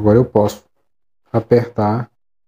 Agora eu posso apertar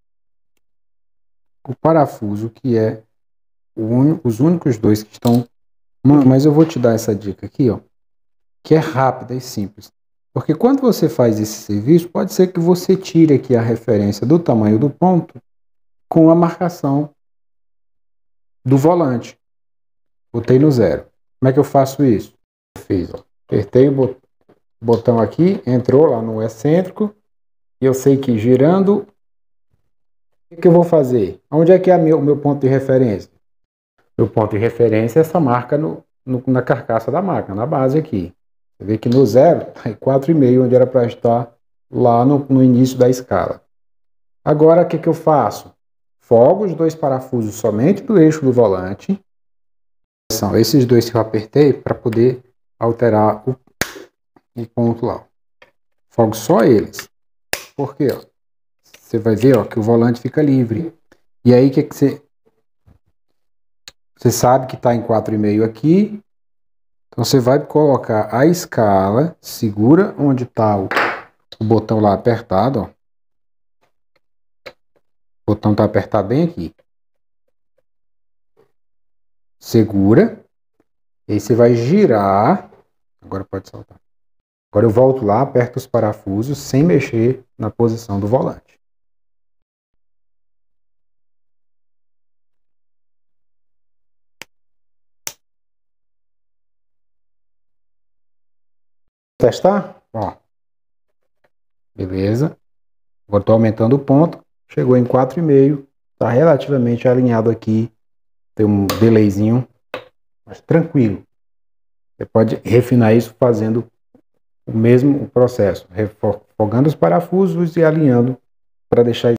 o parafuso, que é os únicos dois que estão... Mas eu vou te dar essa dica aqui, ó, que é rápida e simples. Porque quando você faz esse serviço, pode ser que você tire aqui a referência do tamanho do ponto com a marcação do volante. Botei no 0. Como é que eu faço isso? Fiz, ó. Apertei o botão aqui, entrou lá no excêntrico, e eu sei que girando, o que eu vou fazer? Onde é que é o meu ponto de referência? Meu ponto de referência é essa marca na carcaça da máquina, na base aqui. Você vê que no 0 está em 4,5, onde era para estar lá no início da escala. Agora, o que eu faço? Folgo os dois parafusos somente do eixo do volante. São esses dois que eu apertei para poder alterar o ponto lá. Folgo só eles. Por quê? Você vai ver, ó, que o volante fica livre. E aí, o que você sabe que está em 4,5 aqui. Então, você vai colocar a escala, segura onde está o botão lá apertado, ó. O botão está apertado bem aqui. Segura. E aí você vai girar. Agora pode soltar. Agora eu volto lá, aperto os parafusos sem mexer na posição do volante. Testar? Ó. Beleza. Agora estou aumentando o ponto. Chegou em 4,5. Está relativamente alinhado aqui. Tem um delayzinho, mas tranquilo. Você pode refinar isso fazendo o mesmo processo, refogando os parafusos e alinhando para deixar